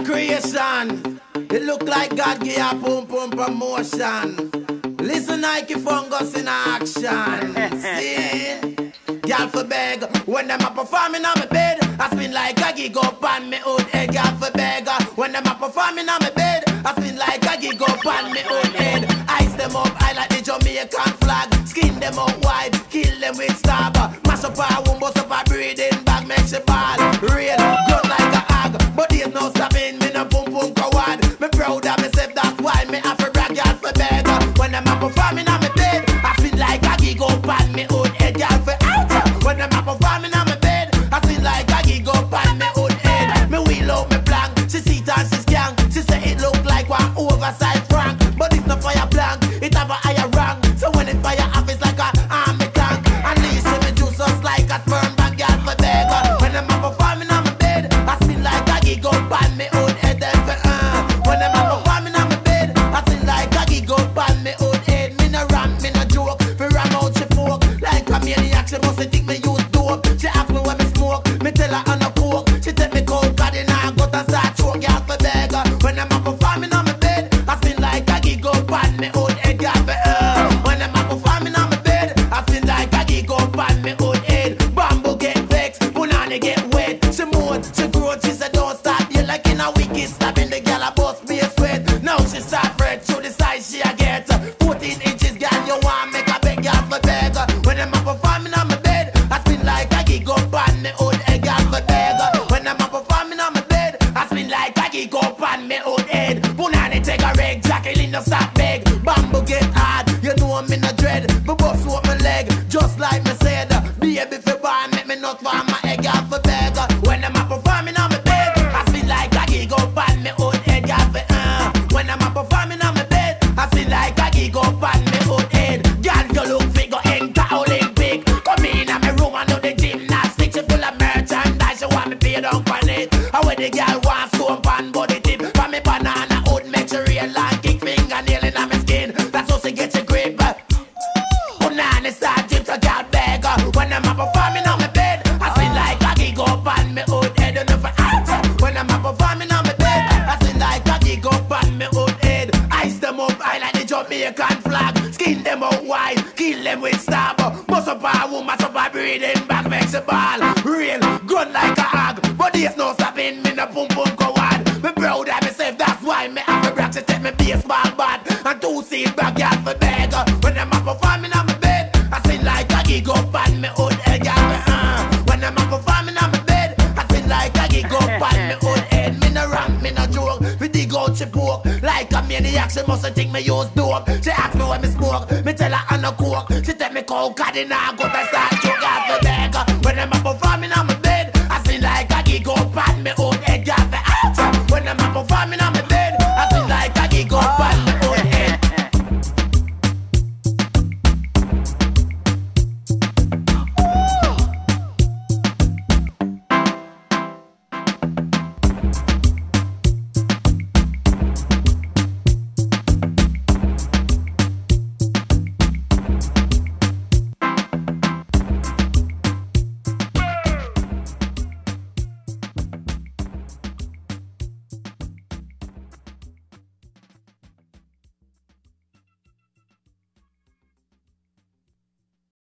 creation. It look like God give a pum pum promotion. Listen, Nikey Fungus in action. See? Girl for beg when them a performing on my bed. I spin like a gig up on me hood head. Girl for beg when them a performing on my bed. I spin like a gig up on me hood head. Ice them up, I like the Jamaican flag. Skin them up wide, kill them with stab. Mash up a womb, bust up a breathing bag, make she ball. Real, good like a hog, but there's no stopping me no pum pum coward. Me proud of myself, that's why me have to brag. Girl for beg when them a performing on my bed. I spin like a gig up on me hood head. Girl for when them a performing on my bed, I feel like I gig up on me own head. Me wheel out me blank, she see it and she scan. She say it look like one oversized frank, but it's not fire blank, it have a higher rank. So when it fire off, it's like a army tank. Unleash me juice us like a sperm bank. Girl for beg when them a performing on my bed, I feel like I gig up on me own head. When them a performing on my bed, I feel like I gig up on me own head. Me no rant, me no joke, me ram out she poke like a maniac. She must think me use dope. She ask me when me smoke, me tell her on a coke. She take me cold, cause then I got a start choke. Girl for beg when them a performing on my bed, I feel like I gig up on me own head. Girl for when them a performing on my bed, I feel like I gig up on me own head. Bamboo get vexed, punani get wet. She moan, she grow, she said don't start. You like in a wicked stabbing the girl a bust me a sweat. Now she start fret through the size she a get. 14 inches, girl, you want make a beg. Girl for beg when them a performing on my bed, I spin like I gig up on me old head. Girl for beg when I'm a performing on my bed, I spin like I gig up on me old head. Punani take a reg, Jacqueline no stop beg. Bamboo get hard, you know I'm in a dread. But bust up my leg, just like me said. Baby for born, make me not farm my egg. Girl for beg when I'm a performing on my bed, I spin like I gig up on me old head. Girl for when I'm a performing on my bed, I spin like I gig up on me old head. Girl, you look figure enter Olympic. Come in at my room and do the gymnastics. She full of merchandise, she want me pay down on it. And when the girl wants stone pan body tip, for me banana hood make she real and kick fingernail in my skin. That's how she get she grip. Punani start drip so girl beg when I'm a performing on my bed, I feel like I gig up on me old head. And if I when I'm a performing on my bed, I feel like I gig up on me old head. Ice them up, I like the Jamaican flag. Skin them out wide, kill them with stab. Bust up a woman, mash up a breathing back, makes a ball. Real, good like a hog, but there's no stopping me no pum pum coward. Me proud of myself, that's why me have a brack. She take me baseball bat and 2 seat back. Girl for beg when I'm a performing on my bed, I feel like I gig up on me old head. Girl when I'm a performing on my bed, I feel like I gig up on me old head. Me no rant, me no joke, we dig out she poke like a maniac. She must think me use dope. She ask me when me smoke, me tell her on a coke. She take me cold, cause then I go to start choke. Girl for beg when I'm a performing on my